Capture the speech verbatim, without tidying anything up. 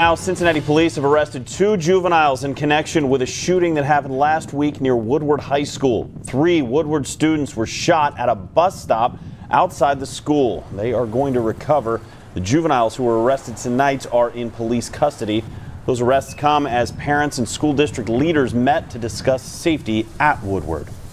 Now, Cincinnati police have arrested two juveniles in connection with a shooting that happened last week near Woodward High School. Three Woodward students were shot at a bus stop outside the school. They are going to recover. The juveniles who were arrested tonight are in police custody. Those arrests come as parents and school district leaders met to discuss safety at Woodward.